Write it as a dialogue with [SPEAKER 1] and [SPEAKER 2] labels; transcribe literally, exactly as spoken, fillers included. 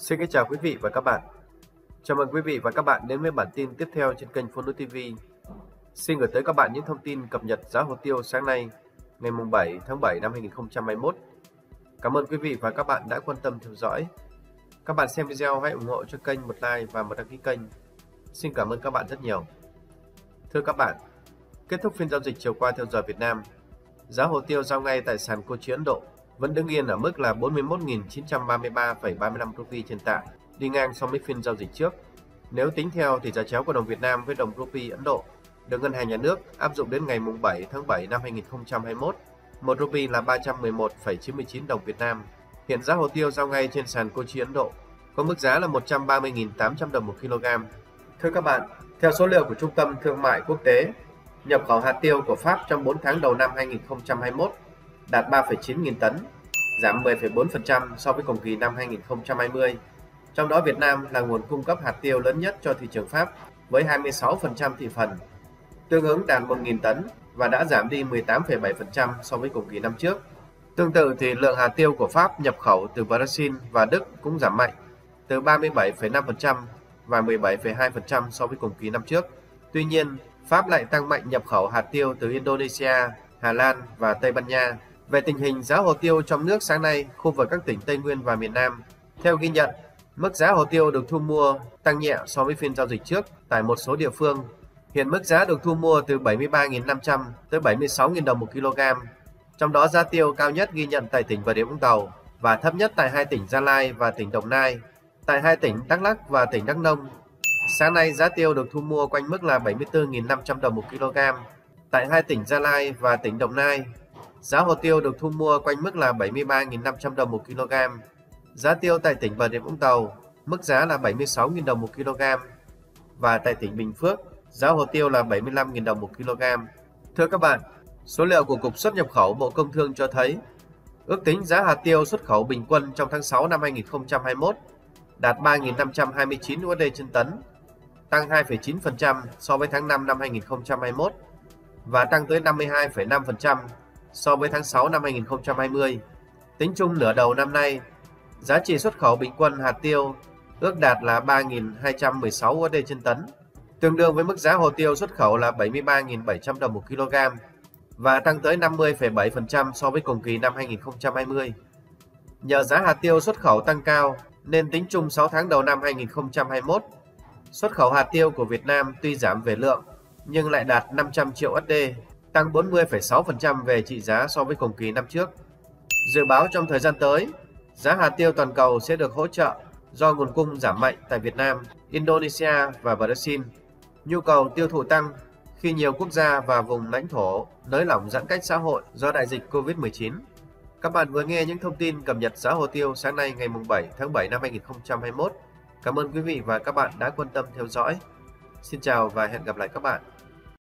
[SPEAKER 1] Xin kính chào quý vị và các bạn. Chào mừng quý vị và các bạn đến với bản tin tiếp theo trên kênh Phonos ti vi. Xin gửi tới các bạn những thông tin cập nhật giá hồ tiêu sáng nay, ngày bảy tháng bảy năm hai nghìn không trăm hai mươi mốt. Cảm ơn quý vị và các bạn đã quan tâm theo dõi. Các bạn xem video hãy ủng hộ cho kênh một like và một đăng ký kênh. Xin cảm ơn các bạn rất nhiều. Thưa các bạn, kết thúc phiên giao dịch chiều qua theo giờ Việt Nam, giá hồ tiêu giao ngay tại sàn Kochi Ấn Độ vẫn đứng yên ở mức là bốn mươi mốt nghìn chín trăm ba mươi ba phẩy ba mươi lăm rupee trên tạ, đi ngang so với phiên giao dịch trước. Nếu tính theo thì giá chéo của đồng Việt Nam với đồng rupee Ấn Độ được Ngân hàng Nhà nước áp dụng đến ngày bảy tháng bảy năm hai nghìn không trăm hai mươi mốt, một rupee là ba trăm mười một phẩy chín mươi chín đồng Việt Nam. Hiện giá hồ tiêu giao ngay trên sàn Kochi Ấn Độ có mức giá là một trăm ba mươi nghìn tám trăm đồng một kg. Thưa các bạn, theo số liệu của Trung tâm Thương mại Quốc tế, nhập khẩu hạt tiêu của Pháp trong bốn tháng đầu năm hai nghìn không trăm hai mươi mốt đạt ba phẩy chín nghìn tấn, giảm mười phẩy bốn phần trăm so với cùng kỳ năm hai nghìn không trăm hai mươi. Trong đó Việt Nam là nguồn cung cấp hạt tiêu lớn nhất cho thị trường Pháp với hai mươi sáu phần trăm thị phần, tương ứng đạt một nghìn tấn và đã giảm đi mười tám phẩy bảy phần trăm so với cùng kỳ năm trước. Tương tự thì lượng hạt tiêu của Pháp nhập khẩu từ Brazil và Đức cũng giảm mạnh, từ ba mươi bảy phẩy năm phần trăm và mười bảy phẩy hai phần trăm so với cùng kỳ năm trước. Tuy nhiên, Pháp lại tăng mạnh nhập khẩu hạt tiêu từ Indonesia, Hà Lan và Tây Ban Nha. Về tình hình giá hồ tiêu trong nước sáng nay, khu vực các tỉnh Tây Nguyên và miền Nam, theo ghi nhận, mức giá hồ tiêu được thu mua tăng nhẹ so với phiên giao dịch trước tại một số địa phương. Hiện mức giá được thu mua từ bảy mươi ba nghìn năm trăm tới bảy mươi sáu nghìn đồng một kg. Trong đó giá tiêu cao nhất ghi nhận tại tỉnh Bà Rịa Vũng Tàu và thấp nhất tại hai tỉnh Gia Lai và tỉnh Đồng Nai. Tại hai tỉnh Đắk Lắk và tỉnh Đắk Nông, sáng nay giá tiêu được thu mua quanh mức là bảy mươi tư nghìn năm trăm đồng một kg. Tại hai tỉnh Gia Lai và tỉnh Đồng Nai, giá hồ tiêu được thu mua quanh mức là bảy mươi ba nghìn năm trăm đồng một kg. Giá tiêu tại tỉnh Bà Rịa Vũng Tàu, mức giá là bảy mươi sáu nghìn đồng một kg. Và tại tỉnh Bình Phước, giá hồ tiêu là bảy mươi lăm nghìn đồng một kg. Thưa các bạn, số liệu của Cục Xuất nhập khẩu Bộ Công Thương cho thấy, ước tính giá hạt tiêu xuất khẩu bình quân trong tháng sáu năm hai nghìn không trăm hai mươi mốt đạt ba nghìn năm trăm hai mươi chín đô la trên tấn, tăng hai phẩy chín phần trăm so với tháng năm năm hai nghìn không trăm hai mươi mốt và tăng tới năm mươi hai phẩy năm phần trăm so với tháng sáu năm hai nghìn không trăm hai mươi. Tính chung nửa đầu năm nay, giá trị xuất khẩu bình quân hạt tiêu ước đạt là ba nghìn hai trăm mười sáu đô la trên tấn, tương đương với mức giá hồ tiêu xuất khẩu là bảy mươi ba nghìn bảy trăm đồng một kg và tăng tới năm mươi phẩy bảy phần trăm so với cùng kỳ năm hai nghìn không trăm hai mươi. Nhờ giá hạt tiêu xuất khẩu tăng cao nên tính chung sáu tháng đầu năm hai nghìn không trăm hai mươi mốt, xuất khẩu hạt tiêu của Việt Nam tuy giảm về lượng nhưng lại đạt năm trăm triệu đô la, tăng bốn mươi phẩy sáu phần trăm về trị giá so với cùng kỳ năm trước. Dự báo trong thời gian tới, giá hạt tiêu toàn cầu sẽ được hỗ trợ do nguồn cung giảm mạnh tại Việt Nam, Indonesia và Brazil. Nhu cầu tiêu thụ tăng khi nhiều quốc gia và vùng lãnh thổ nới lỏng giãn cách xã hội do đại dịch Covid mười chín. Các bạn vừa nghe những thông tin cập nhật giá hồ tiêu sáng nay ngày bảy tháng bảy năm hai nghìn không trăm hai mươi mốt. Cảm ơn quý vị và các bạn đã quan tâm theo dõi. Xin chào và hẹn gặp lại các bạn.